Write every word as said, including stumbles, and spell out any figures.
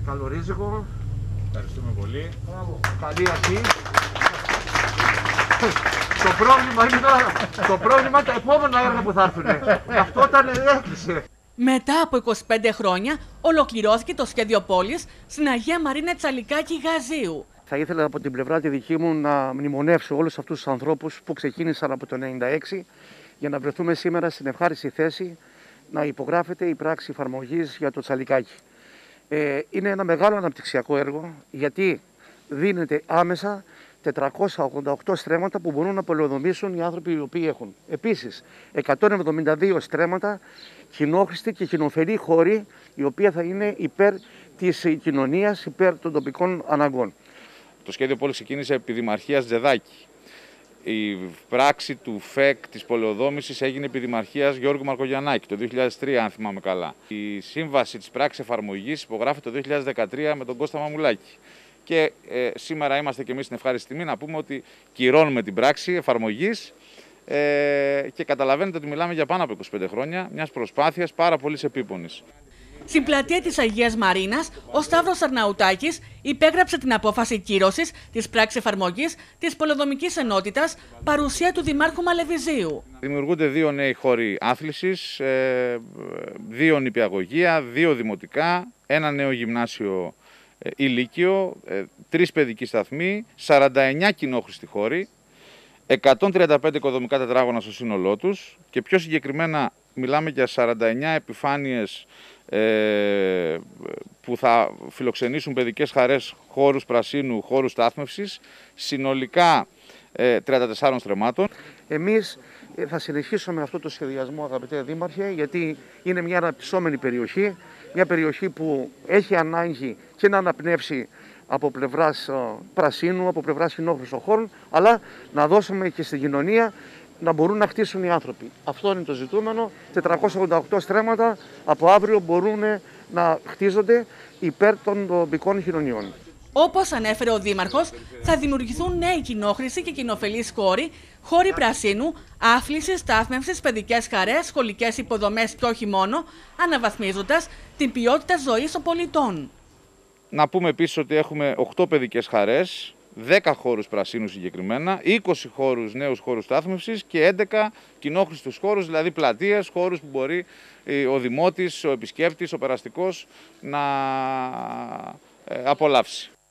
καλορίζικο. Ευχαριστούμε πολύ. Καλή αρχή. Το πρόβλημα είναι το πρόβλημα τα επόμενα έργα που θα έρθουν. Αυτό όταν έκλεισε. Μετά από είκοσι πέντε χρόνια ολοκληρώθηκε το σχέδιο πόλης στην Αγία Μαρίνα Τσαλικάκη Γαζίου. Θα ήθελα από την πλευρά τη δική μου να μνημονεύσω όλους αυτούς τους ανθρώπους που ξεκίνησαν από το ενενήντα έξι για να βρεθούμε σήμερα στην ευχάριστη θέση να υπογράφεται η πράξη εφαρμογής για το Τσαλικάκη. Ε, είναι ένα μεγάλο αναπτυξιακό έργο γιατί δίνεται άμεσα τετρακόσια ογδόντα οκτώ στρέμματα που μπορούν να πολεοδομήσουν οι άνθρωποι οι οποίοι έχουν. Επίσης, εκατόν εβδομήντα δύο στρέμματα κοινόχρηστοι και κοινοφελή χώροι, η οποία θα είναι υπέρ της κοινωνίας, υπέρ των τοπικών αναγκών. Το σχέδιο πόλης ξεκίνησε επί Δημαρχίας Τζεδάκη. Η πράξη του ΦΕΚ της πολεοδόμησης έγινε επί Δημαρχίας Γιώργου Μαρκογιαννάκη το δύο χιλιάδες τρία, αν θυμάμαι καλά. Η σύμβαση της πράξης εφαρμογής υπογράφεται το δύο χιλιάδες δεκατρία με τον Κώστα Μαμουλάκη. Και ε, σήμερα είμαστε και εμείς στην ευχάριστη τιμή να πούμε ότι κυρώνουμε την πράξη εφαρμογής ε, και καταλαβαίνετε ότι μιλάμε για πάνω από είκοσι πέντε χρόνια μιας προσπάθειας πάρα πολύ επίπονης. Στην πλατεία της Αγίας Μαρίνας, ο Σταύρος Αρναουτάκης υπέγραψε την απόφαση κύρωσης της πράξης εφαρμογής της πολεοδομικής ενότητας, παρουσία του Δημάρχου Μαλεβιζίου. Δημιουργούνται δύο νέοι χώροι άθλησης, δύο νηπιαγωγεία, δύο δημοτικά, ένα νέο γυμνάσιο ή λύκειο, τρεις παιδικοί σταθμοί, σαράντα εννέα κοινόχρηστοι χώροι, εκατόν τριάντα πέντε οικοδομικά τετράγωνα στο σύνολό τους και πιο συγκεκριμένα μιλάμε για σαράντα εννέα επιφάνειες ε, που θα φιλοξενήσουν παιδικές χαρές, χώρους πρασίνου, χώρους στάθμευσης, συνολικά ε, τριάντα τεσσάρων στρεμμάτων. Εμείς θα συνεχίσουμε αυτό το σχεδιασμό, αγαπητέ Δήμαρχε, γιατί είναι μια αναπτυσσόμενη περιοχή, μια περιοχή που έχει ανάγκη και να αναπνεύσει από πλευράς πρασίνου, από πλευράς κοινόχρηστων χώρων, αλλά να δώσουμε και στην κοινωνία να μπορούν να χτίσουν οι άνθρωποι. Αυτό είναι το ζητούμενο. τετρακόσια ογδόντα οκτώ στρέμματα από αύριο μπορούν να χτίζονται υπέρ των τοπικών κοινωνιών. Όπως ανέφερε ο Δήμαρχος, θα δημιουργηθούν νέοι κοινόχρηστοι και κοινοφελείς χώροι, χώροι πρασίνου, άθλησης, στάθμευσης, παιδικές χαρές, σχολικές υποδομές και όχι μόνο, αναβαθμίζοντας την ποιότητα ζωής των πολιτών. Να πούμε επίσης ότι έχουμε οκτώ παιδικές χαρές, δέκα χώρους πρασίνου συγκεκριμένα, είκοσι χώρους, νέους χώρους στάθμευσης και έντεκα κοινόχρηστους χώρους, δηλαδή πλατείες, χώρους που μπορεί ο δημότης, ο επισκέπτης, ο περαστικός να απολαύσει.